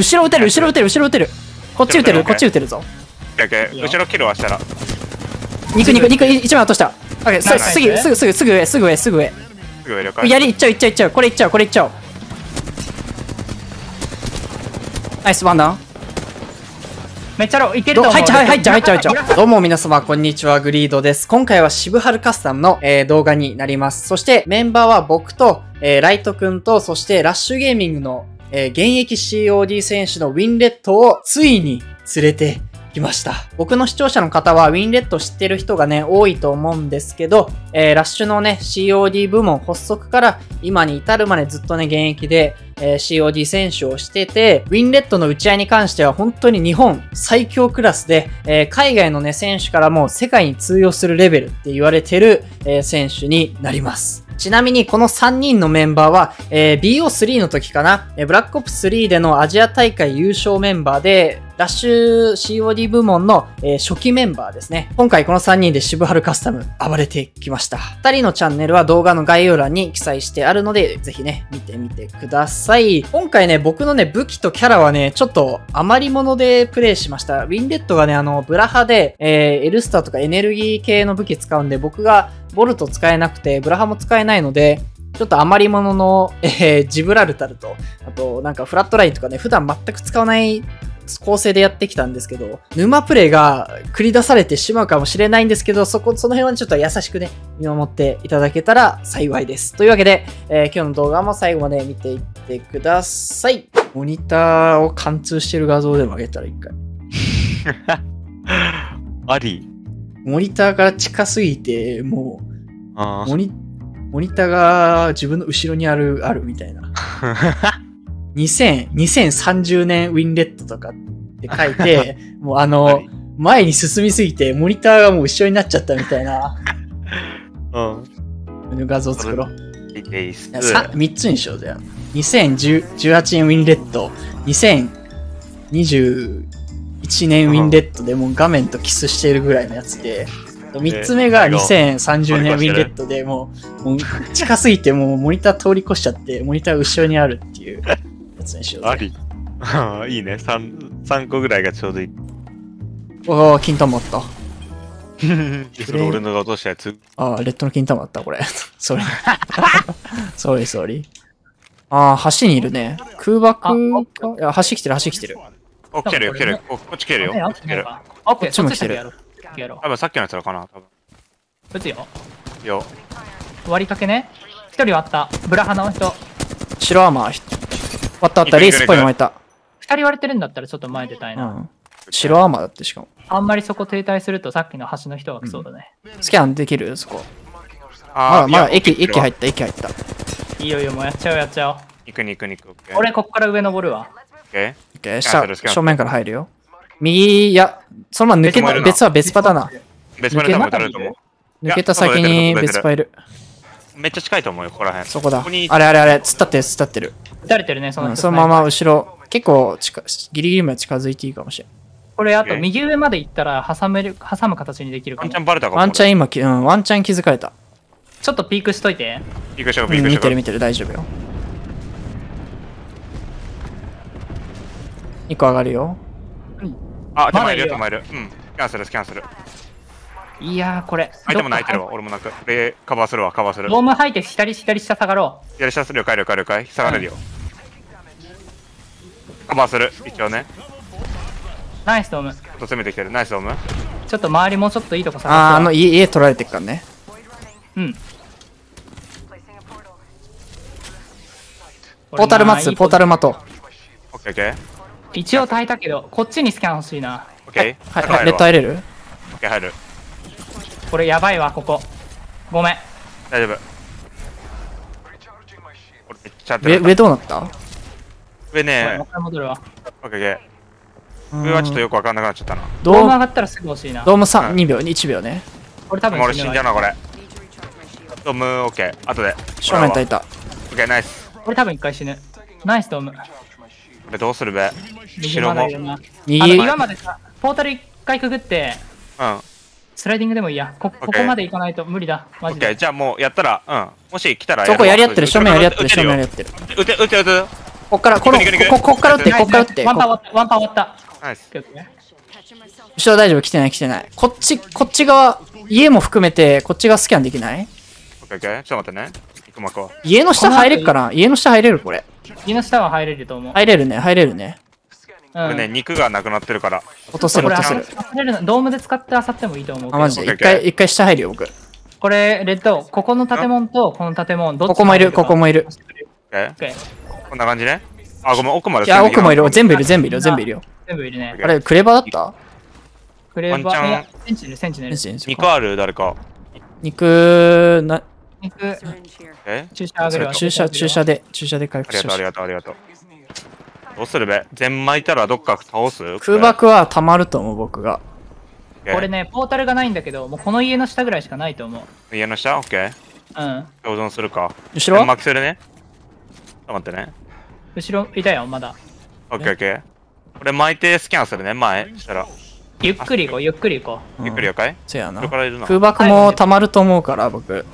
後ろ撃てる、後ろ撃てる、後ろ撃てる。こっち撃てる、こっち撃てるぞ。 後ろキルはしたら。 肉、1枚落とした。すぐ上。 すぐ上了解。 いっちゃう。これいっちゃう。ナイス、ワンダウン。 めっちゃローいけると思う。 入っちゃう。どうも皆様、こんにちは、グリードです。今回は渋春カスタムの、動画になります。そしてメンバーは僕と、ライトくんと、そしてラッシュゲーミングの、現役 COD 選手のウィンレットをついに連れてきました。僕の視聴者の方はウィンレット知ってる人がね、多いと思うんですけど、ラッシュのね、COD 部門発足から今に至るまでずっとね、現役で、COD 選手をしてて、ウィンレットの打ち合いに関しては本当に日本最強クラスで、海外のね、選手からも世界に通用するレベルって言われてる、選手になります。ちなみにこの3人のメンバーは、BO3 の時かな、ブラックオプス3でのアジア大会優勝メンバーで、ラッシュ COD 部門の、初期メンバーですね。今回この3人で渋春カスタム暴れてきました。2人のチャンネルは動画の概要欄に記載してあるので、ぜひね、見てみてください。今回ね、僕のね、武器とキャラはね、ちょっと余り物でプレイしました。ウィンレットがね、ブラハで、エルスターとかエネルギー系の武器使うんで、僕がボルト使えなくて、ブラハも使えないので、ちょっと余り物の、ジブラルタルと、あとなんかフラットラインとかね、普段全く使わない構成でやってきたんですけど、沼プレイが繰り出されてしまうかもしれないんですけど、その辺はちょっと優しくね、見守っていただけたら幸いです。というわけで、今日の動画も最後まで見ていってください。モニターを貫通してる画像でも上げたら一回。 あり。 モニターから近すぎて、もう、モニターが自分の後ろにあるみたいな。2030年ウィンレットとかって書いて、もう前に進みすぎて、モニターがもう後ろになっちゃったみたいな。画像作ろう。3つにしようぜ。2018年ウィンレット、2021年ウィンレットでもう画面とキスしているぐらいのやつで、3つ目が2030年ウィンレットでもう近すぎてもうモニター通り越しちゃって、モニター後ろにあるっていう。 あり。いいね。3個ぐらいがちょうどいい。 おー、金玉あった。 それ俺のが落としたやつ。 レッドの金玉あった、これ。ソリ。ソリ。橋にいるね。空爆か？いや、橋来てる。 来てる。こっち来てるよ。 こっちも来てる。 多分さっきのやつらかな、多分。 撃つよ。 よ。 割りかけね。1人割った。ブラハの人。 白アーマー。割った。レースっぽいの巻いた。 2人割れてるんだったらちょっと前出たいな。 白アーマーだってしかも。 あんまりそこ停滞するとさっきの橋の人が来そうだね。 スキャンできるそこ。まだ駅入った。 いいよ、もうやっちゃおう。 行く。 俺こっから上登るわ。 オッケー。正面から入るよ。右、いや、そのまま抜けた、別パターンな。 別パターンもると思う。 抜けた先に別パイル。 めっちゃ近いと思うよ、ここら辺。 そこだ。あれ、突っ立ってる。 撃たれてるね、そのまま後ろ。結構ギリギリまで近づいていいかもしれん。 これあと右上まで行ったら挟む形にできるかも。 ワンチャンバレたかも。 ワンチャン気づかれた。 ちょっとピークしといて。 ピークしよう。 見てる、大丈夫よ。1個上がるよ。 手前いる。スキャンする。 いやー、これ。 相手も泣いてるわ、俺も泣く。カバーする。 ドーム吐いて左下下がろう。 左下するよ、了解。下がれるよ。カバーする、一応ね。 ナイスドーム。 攻めてきてる、ナイスドーム。 ちょっと周りもうちょっといいとこ探す。 家取られてっからね。ポータル待とう。 オッケー。 一応耐えたけど、こっちにスキャン欲しいな。 オッケー。はい、レッド入れる？ オッケー、入る。 これやばいわ、ここ。ごめん。 大丈夫。 上どうなった？ 上ね。 もう一回戻るわ。 オッケー。上はちょっとよくわかんなくなっちゃったな。 ドーム上がったらすぐ欲しいな。 ドーム2秒、1秒ね。 これ多分俺死んじゃうな、これ。ドーム、オッケー。後で。 正面焚いた。 オッケー、ナイス。 これ多分一回死ぬ。ナイスドーム。 これどうするべ？ 後ろも。岩までさ、ポータル一回くぐって、スライディングでもいいや。ここまで行かないと無理だ。マジで。 じゃあもうやったら、もし来たらそこやり合ってる、正面やり合ってる。 撃て。 こっから、こっから打って、こっから打って。 ワンパン終わった。 ナイス。 後ろ大丈夫、来てない来てない。こっち側、家も含めて、こっち側スキャンできない？ オッケーオッケー。ちょっと待ってね。行くまこ。 家の下入れるかな？家の下入れるこれ。 家の下は入れると思う。 入れるね、入れるね。 これね、肉がなくなってるから。 落とせる落とせる。 ドームで使って漁ってもいいと思うけど。 あ、マジで。一回下入るよ、僕。 これ、レッド、ここの建物とこの建物、どっちここもいる、ここもいる。 こんな感じね。あ、ごめん、奥まで。 いや、奥もいる。全部いる、全部いる、全部いるよ。 全部いるね。 あれ、クレバだった？ クレバ、いや、センチネル、センチネル。 肉ある？誰か。 肉、 注射あげるわ。 注射で回復しましょう。 ありがとう、ありがとう。どうするべ？全巻いたらどっか倒す？ 空爆は溜まると思う、僕が。 これね、ポータルがないんだけど、もうこの家の下ぐらいしかないと思う。 家の下？オッケー。 うん。 共存するか。 後ろ？ 巻きするね。待ってね。 後ろいたよ、まだ。 オッケーオッケー。これ巻いてスキャンするね、前。したら。 ゆっくり行こう、ゆっくり行こう。ゆっくり了解？ そうやな。空爆も溜まると思うから、僕。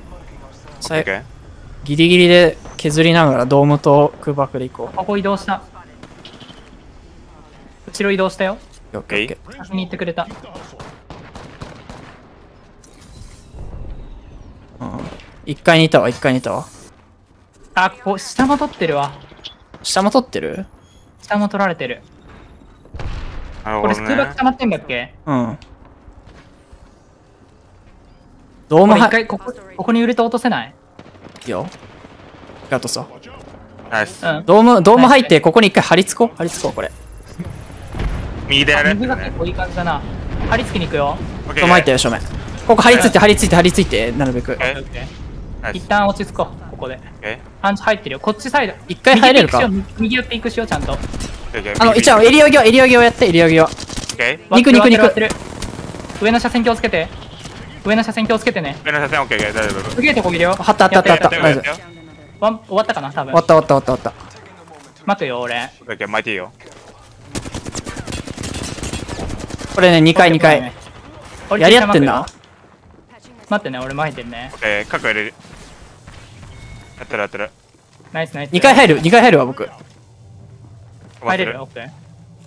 ギリギリで削りながらドームと空爆で行こう。 ここ移動した。後ろ移動したよ。 オッケー。 先に行ってくれた。 1階にいたわ、1階にいたわ。 あ、ここ、下も取ってるわ。 下も取ってる？ 下も取られてる。これ、空爆溜まってんだっけ？ うん。ドーム一回ここにウルト落とせない？ いいよ。ガトそう。 ナイス。 ドーム入って、ここに一回張り付こう、これ。 右でやる。 右が結構いい感じだな。張り付きに行くよ。 ドーム入ったよ、正面。ここ張り付いて、なるべく。 一旦落ち着こう、ここで。パンチ入ってるよ。こっちサイド。 一回入れるか？ 右寄っていくしよう、ちゃんと。 一応、エリオ際やって、エリオ際。肉。上の車線気をつけて。上の車線気をつけてね。 上の車線オッケー、大丈夫。 すげえとこいるよ。 あった。終わったかな、多分。 終わった。 待てよ、俺。 オッケー、巻いていいよ。 これね、2階。やり合ってんな。 待ってね、俺巻いてるね。 オッケー、角入れる。やってる。 ナイス。 2階入るわ、僕。 入れるよ、オッケー。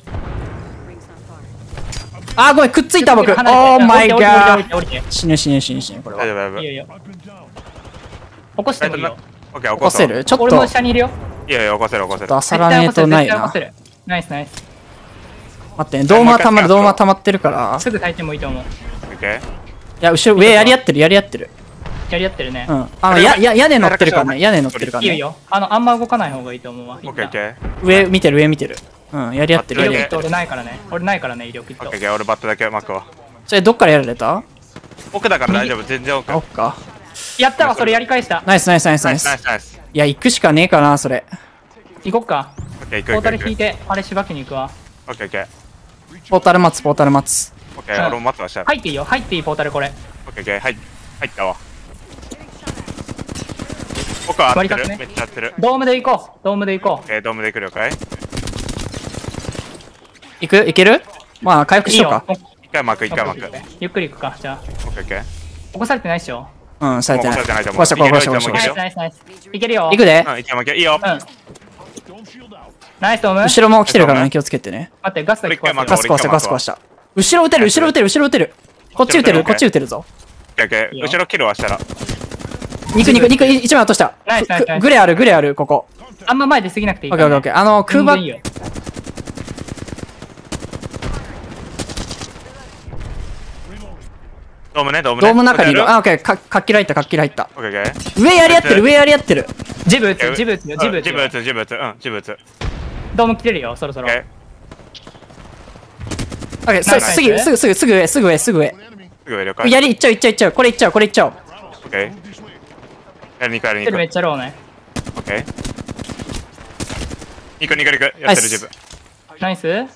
あー、ごめん、くっついた僕。オーマイガー。死ぬ、これは。 大丈夫。 いいよ。起こしてもいいよ。 オッケー、 起こせる？ちょっと。 俺も下にいるよ。 いや、起こせる。 あさらねえとないな。 ナイス。 待ってね、ドームは溜まってるから。 すぐ炊いてもいいと思う。 オッケー。 いや、後ろ、上やり合ってる。 やり合ってるね。 うん。屋根乗ってるからね。 いいよ。あんま動かない方がいいと思うわ。 オッケー。 上見てる。うん、やり合ってる。 威力って俺ないからね、威力って。 オッケー、俺バットだけ巻くわ。 それどっからやられた？ 奥だから大丈夫、全然奥。 奥か。 やったわ、それやり返した。 ナイス。いや、行くしかねえかな、それ。 行こっか。 オッケー、 ポータル引いて、あれしばきに行くわ。 オッケー。 ポータル待つ。 オッケー、俺も待ってました。 入っていいよ、入っていい、ポータルこれ。 オッケー、入ったわ。奥は合ってる、めっちゃ合ってる。 ドームで行こう。 オッケー、ドームで来るよかい？ いける？まあ、回復しようか。 一回巻く。 ゆっくり行くか、じゃあ。 オッケー。 起こされてないっしょ？ うん、されてない。 起こした。 ナイス。いけるよ。 行くで。 いいよ。 ナイス、ドーム。 後ろも来てるからね、気をつけてね。 待って、ガスだけ壊した。後ろ撃てる。こっち撃てるぞ。 後ろキルはしたら。 肉、1枚落とした。グレある、ここ。 あんま前出過ぎなくていい。 オッケー。空爆。 ドーム中にいる。あ、オッケー。活気ライった。上やり合ってる。 ジブ打つ。ドーム来てるよ、そろそろ。 オッケー、すぐ上。やり、いっちゃう。これいっちゃう。 オッケー。やりに行く。 めっちゃローね。 オッケー。肉。やってる、ジブ。 ナイス。 レ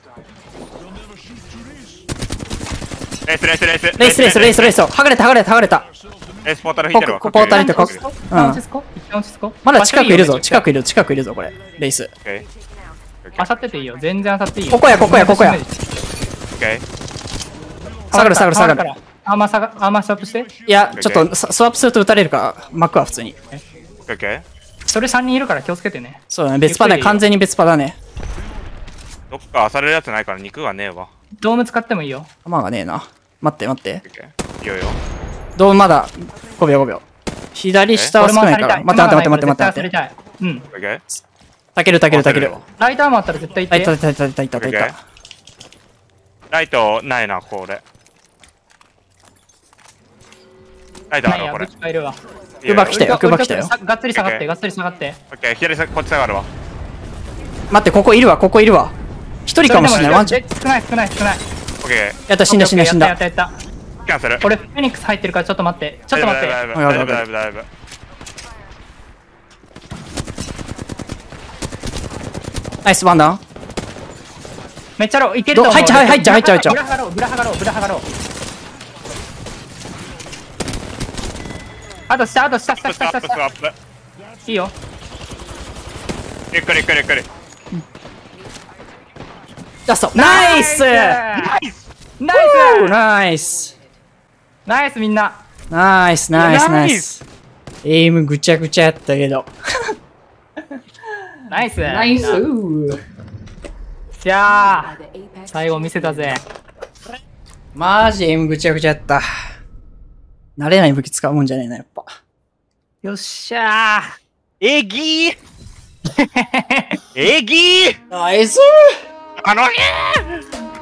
ース。 剥がれた。 レースポータル引いてるわ。 ポータル引いてる。まだ近くいるぞ、これ。レース。 あさってていいよ。全然あさっていいよ。 ここや。 オッケー。 下がる。 アーマースワップして。 いや、ちょっとスワップすると撃たれるから、巻くわ、普通に。 オッケー。 それ3人いるから気をつけてね。 そうだね、別パだね。完全に別パだね。 どっか漁れるやつないから肉がねえわ。 ドーム使ってもいいよ。 弾がねえな。待って待って。 いいよよ。 ドームまだ5秒5秒。左下は少ないから。待って待って待って待って待って。 うん。 たけるたけるたける。 ライトアームあったら絶対行って。 いた。 ライトないな、これ。ライトあるわ、これ。 クバ来たよ、クバ来たよ。 がっつり下がって、がっつり下がって。 オッケー、左こっち下がるわ。 待って、ここいるわ。一人かもしれない、ワンチャン。 少ない。 オッケー。 やった、死んだ。 キャンセル。 俺、フェニックス入ってるからちょっと待って。 大丈夫。 ナイス、ワンダウン。 めっちゃロー、いけると思う。 入っちゃう。 ブラハガロー。あと下。いいよ。 ゆっくり。 ラスト。ナイスみんな。 ナイス。エイムぐちゃぐちゃやったけど。 ナイス。じゃあ、最後見せたぜ。 マジエイムぐちゃぐちゃやった。慣れない武器使うもんじゃねえな、やっぱ。 よっしゃー。 えぎーナイスあのねー